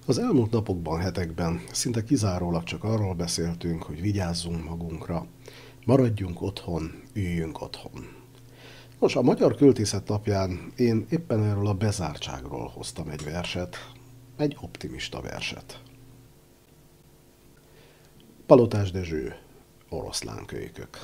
Az elmúlt napokban, hetekben szinte kizárólag csak arról beszéltünk, hogy vigyázzunk magunkra, maradjunk otthon, üljünk otthon. Nos, a Magyar Költészet napján én éppen erről a bezártságról hoztam egy verset, egy optimista verset. Palotás Dezső, Oroszlánkölykök.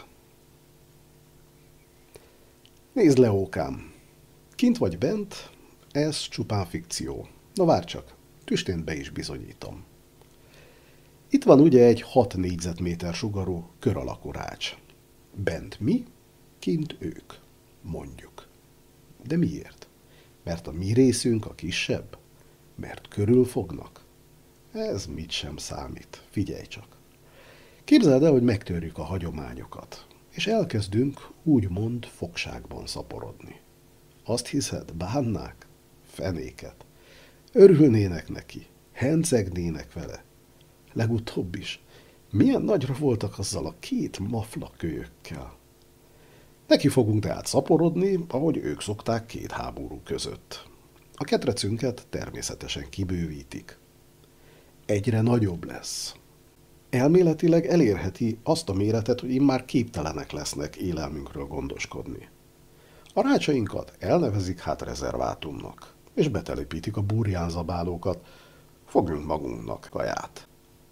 Nézd, Leókám, kint vagy bent, ez csupán fikció. No várj csak, tüstént be is bizonyítom. Itt van ugye egy 6 négyzetméter sugarú kör alakú rács. Bent mi, kint ők, mondjuk. De miért? Mert a mi részünk a kisebb? Mert körül fognak? Ez mit sem számít, figyelj csak. Képzeld el, hogy megtörjük a hagyományokat, és elkezdünk úgymond fogságban szaporodni. Azt hiszed, bánnák? Fenéket. Örülnének neki, hencegnének vele. Legutóbb is. Milyen nagyra voltak azzal a 2 mafla kölyökkel. Neki fogunk tehát szaporodni, ahogy ők szokták 2 háború között. A ketrecünket természetesen kibővítik. Egyre nagyobb lesz. Elméletileg elérheti azt a méretet, hogy immár képtelenek lesznek élelmünkről gondoskodni. A rácsainkat elnevezik hát rezervátumnak, és betelepítik a burjánzabálókat, fogjunk magunknak kaját.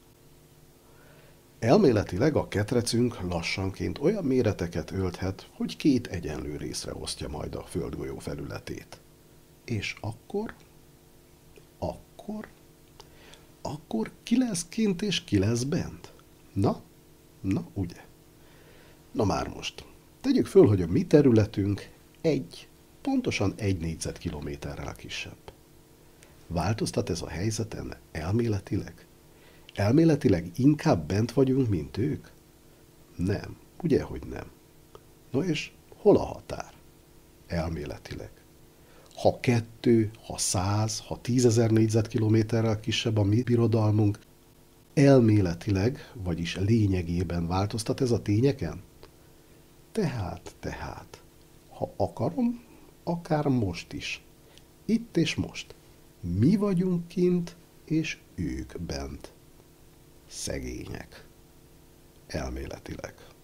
Elméletileg a ketrecünk lassanként olyan méreteket ölthet, hogy 2 egyenlő részre osztja majd a földgolyó felületét. És akkor? Akkor ki lesz kint és ki lesz bent? Na, ugye? Na már most, tegyük föl, hogy a mi területünk pontosan 1 négyzetkilométerrel kisebb. Változtat ez a helyzeten elméletileg? Elméletileg inkább bent vagyunk, mint ők? Nem, ugye, hogy nem. No és hol a határ? Elméletileg. Ha 2, ha 100, ha 10 000 négyzetkilométerrel kisebb a mi birodalmunk, elméletileg, vagyis lényegében változtat ez a tényeken? Tehát, ha akarom, akár most is. Itt és most. Mi vagyunk kint, és ők bent. Szegények. Elméletileg.